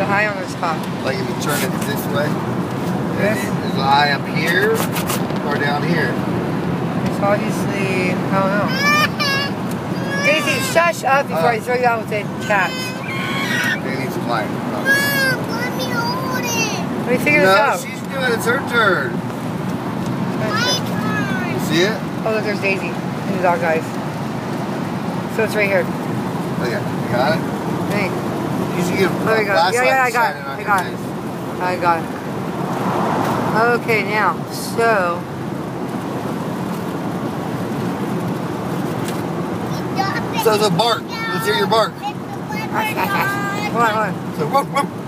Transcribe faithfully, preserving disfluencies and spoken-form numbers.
eye on this top? Like if you turn it this way. This? Is the eye up here or down here? It's obviously, I don't know. Daisy, shush up before uh, I throw you out with the cats. They need some light. Mom, let me hold it. Let me figure no, this out. she's doing it. It's her turn. My turn. You see it? Oh, look, there's Daisy and the dog eyes. So it's right here. Oh, yeah. You got it? Hey. You should get a Oh, there you go. Yeah, yeah, I got it. I got it. I got it. Okay, now, so. So the bark. Let's hear your bark. It's the leopard dog. Hold on, hold on. So, whoop, whoop.